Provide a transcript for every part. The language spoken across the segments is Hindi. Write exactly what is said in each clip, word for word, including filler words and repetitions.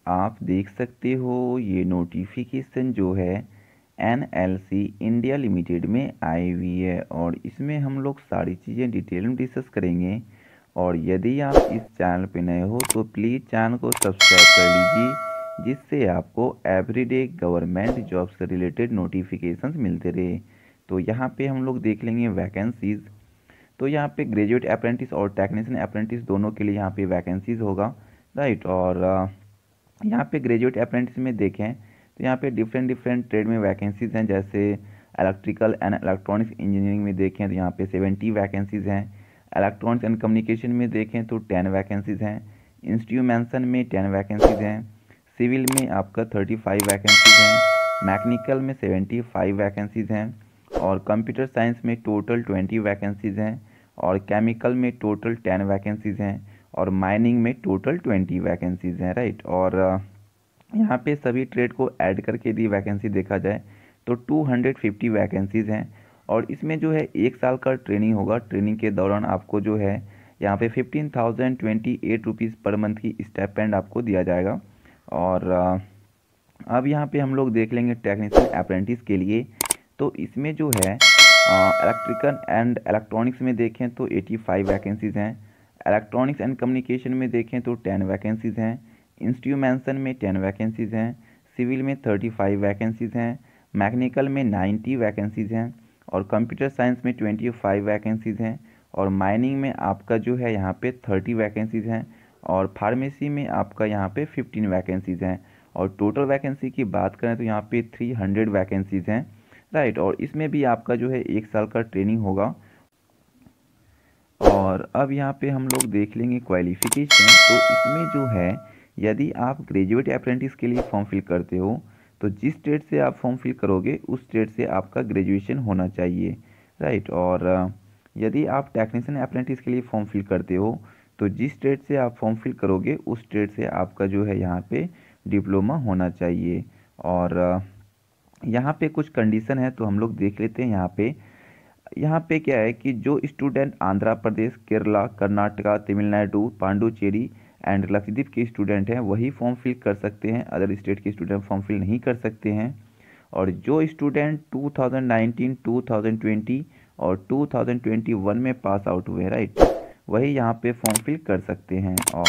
आप देख सकते हो ये नोटिफिकेशन जो है N L C India Limited में आई हुई है और इसमें हम लोग सारी चीज़ें डिटेल में डिस्कस करेंगे। और यदि आप इस चैनल पे नए हो तो प्लीज़ चैनल को सब्सक्राइब कर लीजिए, जिससे आपको एवरीडे गवर्नमेंट जॉब से रिलेटेड नोटिफिकेशंस मिलते रहे। तो यहाँ पे हम लोग देख लेंगे वैकेंसीज़। तो यहाँ पे ग्रेजुएट अप्रेंटिस और टेक्नीशियन अप्रेंटिस दोनों के लिए यहाँ पे वैकेंसीज़ होगा, राइट। और अ, यहाँ पे ग्रेजुएट अप्रेंटिस में देखें तो यहाँ पे डिफरेंट डिफरेंट ट्रेड में वैकेंसीज़ हैं, जैसे इलेक्ट्रिकल एंड इलेक्ट्रॉनिक्स इंजीनियरिंग में देखें तो यहाँ पे सेवेंटी वैकेंसीज़ हैं। इलेक्ट्रॉनिक्स एंड कम्युनिकेशन में देखें तो टेन वैकेंसीज़ हैं। इंस्ट्रूमेंटेशन में टेन वैकेंसीज़ हैं। सिविल में आपका थर्टी फाइव वैकेंसीज़ हैं। मैकेनिकल में सेवेंटी फाइव वैकेंसीज़ हैं। और कंप्यूटर साइंस में टोटल ट्वेंटी वैकेंसीज़ हैं। और केमिकल में टोटल टेन वैकेंसीज़ हैं। और माइनिंग में टोटल ट्वेंटी वैकेंसीज़ हैं, राइट। और अ, यहाँ पे सभी ट्रेड को ऐड करके यदि वैकेंसी देखा जाए तो टू हंड्रेड फिफ्टी वैकेंसीज़ हैं। और इसमें जो है एक साल का ट्रेनिंग होगा। ट्रेनिंग के दौरान आपको जो है यहाँ पे fifteen thousand twenty eight rupees per month की स्टाइपेंड आपको दिया जाएगा। और अ, अब यहाँ पे हम लोग देख लेंगे टेक्नीशियन अप्रेंटिस के लिए। तो इसमें जो है इलेक्ट्रिकल एंड इलेक्ट्रॉनिक्स में देखें तो एटी फाइव वैकेंसीज़ हैं। इलेक्ट्रॉनिक्स एंड कम्युनिकेशन में देखें तो टेन वैकेंसीज़ हैं। इंस्ट्रूमेंटेशन में टेन वैकेंसीज़ हैं। सिविल में थर्टी फाइव वैकेंसीज़ हैं। मैकेनिकल में नाइन्टी वैकेंसीज़ हैं। और कंप्यूटर साइंस में ट्वेंटी फाइव वैकेंसीज़ हैं। और माइनिंग में आपका जो है यहाँ पे थर्टी वैकेंसीज़ हैं। और फार्मेसी में आपका यहाँ पे फिफ्टीन वैकेंसीज़ हैं। और टोटल वैकेंसी की बात करें तो यहाँ पे थ्री हंड्रेड वैकेंसीज़ हैं, राइट। और इसमें भी आपका जो है एक साल का ट्रेनिंग होगा। और अब यहाँ पे हम लोग देख लेंगे क्वालिफ़िकेशन। तो इसमें जो है यदि आप ग्रेजुएट अप्रेंटिस के लिए फॉर्म फिल करते हो तो जिस ट्रेड से आप फॉर्म फिल करोगे उस ट्रेड से आपका ग्रेजुएशन होना चाहिए, राइट। और अ, यदि आप टेक्नीशियन अप्रेंटिस के लिए फॉर्म फिल करते हो तो जिस ट्रेड से आप फॉर्म फिल करोगे उस ट्रेड से आपका जो है यहाँ पे डिप्लोमा होना चाहिए। और अ, यहाँ पे कुछ कंडीशन है तो हम लोग देख लेते हैं। यहाँ पे यहाँ पे क्या है कि जो स्टूडेंट आंध्र प्रदेश, केरला, कर्नाटका, तमिलनाडु, पांडुचेरी एंड लक्षद्वीप के स्टूडेंट हैं वही फॉर्म फिल कर सकते हैं। अदर स्टेट के स्टूडेंट फॉर्म फिल नहीं कर सकते हैं। और जो student two thousand nineteen, two thousand twenty और टू थाउजेंड ट्वेंटी वन में पास आउट हुए, राइट, वही यहाँ पे फॉर्म फिल कर सकते हैं। और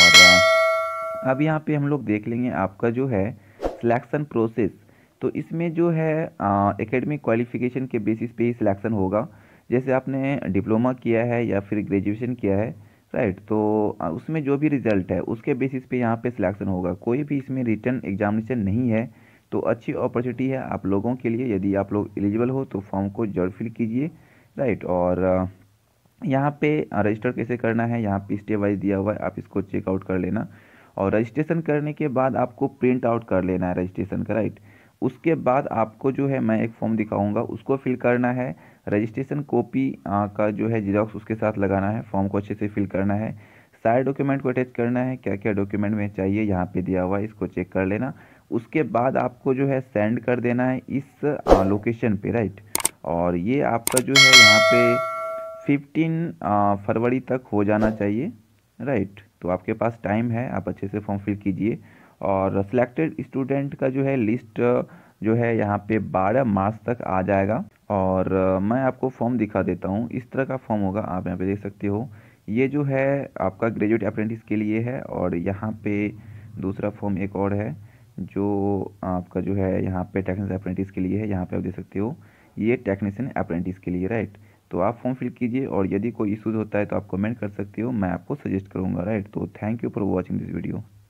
अ, अब यहाँ पे हम लोग देख लेंगे आपका जो है सिलेक्शन प्रोसेस। तो इसमें जो है एकेडमिक क्वालिफिकेशन के बेसिस पे ही सिलेक्शन होगा। जैसे आपने डिप्लोमा किया है या फिर ग्रेजुएशन किया है, राइट, तो अ, उसमें जो भी रिजल्ट है उसके बेसिस पे यहाँ पे सिलेक्शन होगा। कोई भी इसमें रिटर्न एग्जामिनेशन नहीं है। तो अच्छी अपॉर्चुनिटी है आप लोगों के लिए। यदि आप लोग एलिजिबल हो तो फॉर्म को जरूर फिल कीजिए, राइट। और अ, यहाँ पे रजिस्टर कैसे करना है यहाँ पे स्टेप वाइज दिया हुआ है, आप इसको चेकआउट कर लेना। और रजिस्ट्रेशन करने के बाद आपको प्रिंट आउट कर लेना है रजिस्ट्रेशन का, राइट। उसके बाद आपको जो है मैं एक फॉर्म दिखाऊंगा उसको फिल करना है। रजिस्ट्रेशन कॉपी का जो है जीरोक्स उसके साथ लगाना है। फॉर्म को अच्छे से फिल करना है। सारे डॉक्यूमेंट को अटैच करना है। क्या क्या डॉक्यूमेंट में चाहिए यहाँ पे दिया हुआ है, इसको चेक कर लेना। उसके बाद आपको जो है सेंड कर देना है इस लोकेशन पे, राइट। और ये आपका जो है यहाँ पे फिफ्टीन फरवरी तक हो जाना चाहिए, राइट। तो आपके पास टाइम है, आप अच्छे से फॉर्म फिल कीजिए। और सिलेक्टेड स्टूडेंट का जो है लिस्ट जो है यहाँ पे बारह मार्च तक आ जाएगा। और अ, मैं आपको फॉर्म दिखा देता हूँ। इस तरह का फॉर्म होगा, आप यहाँ पे देख सकते हो। ये जो है आपका ग्रेजुएट अप्रेंटिस के लिए है। और यहाँ पे दूसरा फॉर्म एक और है जो आपका जो है यहाँ पे टेक्नीशियन अप्रेंटिस के लिए है। यहाँ पे आप देख सकते हो ये टेक्नीशियन अप्रेंटिस के लिए, राइट। तो आप फॉर्म फिल कीजिए और यदि कोई इशूज़ होता है तो आप कमेंट कर सकते हो, मैं आपको सजेस्ट करूँगा, राइट। तो thank you for watching this video.